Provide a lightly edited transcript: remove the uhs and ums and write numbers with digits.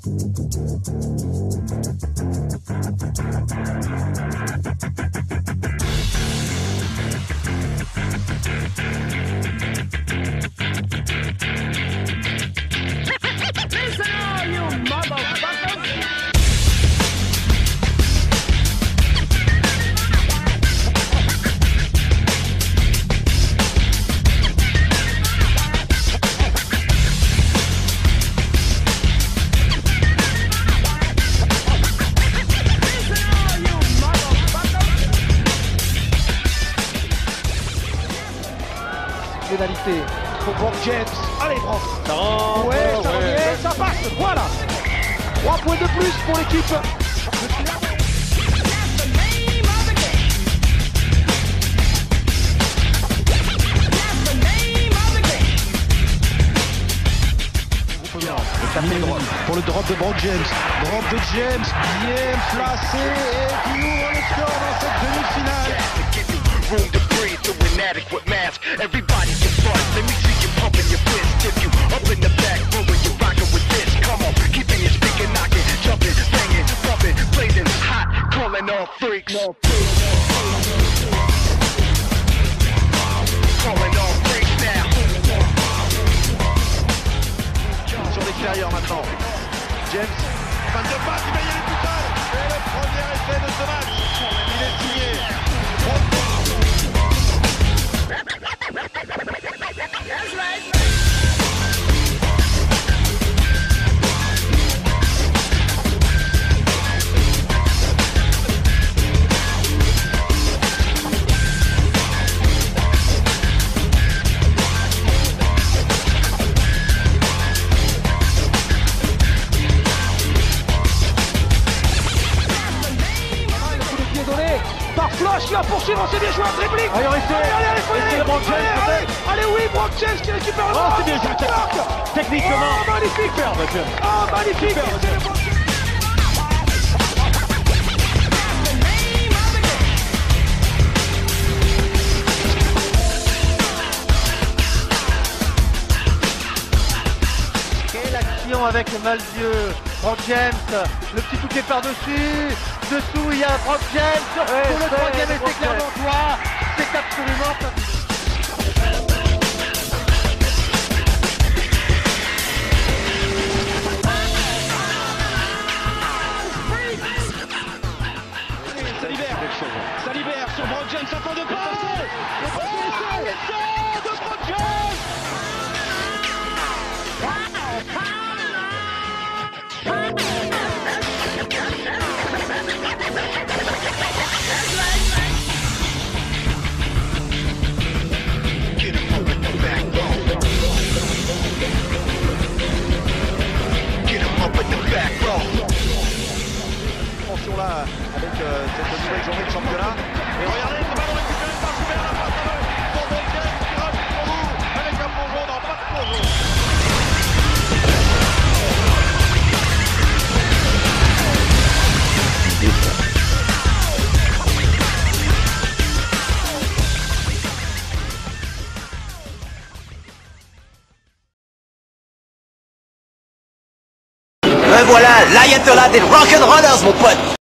Pénalité pour Brock James. Allez Brock. Ouais, ça revient, ça passe. Voilà. 3 points de plus pour l'équipe. Pour le drop de Brock James. Drop de James, bien placé et qui ouvre le score dans cette demi-finale. Room to breathe through inadequate mask. Everybody get fucked. Let me see you pumping your fist. If you up in the back room when you're rocking with this, come on, keeping it speaking, knocking, jumping, banging, bumping, blazing hot, calling all freaks. Calling all freaks now. Sur l'extérieur maintenant. James, fin de passe, il va y aller tout seul. Et le premier essai de ce match. Il est signé. Par Flush qui va poursuivre, c'est bien joué en dribbling. Allez, allez, oui, Brock James qui récupère le ballon. C'est bien joué, techniquement. Oh, magnifique. Oh, magnifique. Quelle action avec Malzieu. Brock James, le petit touquet par-dessus. Dessous, il y a Brock James pour le troisième essai clermontois. C'est absolument fabuleux. Ça libère sur Brock James, ça prend de pas. Le premier essai de Brock James. Attention là avec cette nouvelle journée de championnat. Et regardez ce ballon récupéré par Schubert, la passe pour Brock James qui rate pour vous avec un plongeon, non pas de plongeon. Voilà, l'ayatollah des rock'n'rollers, mon pote.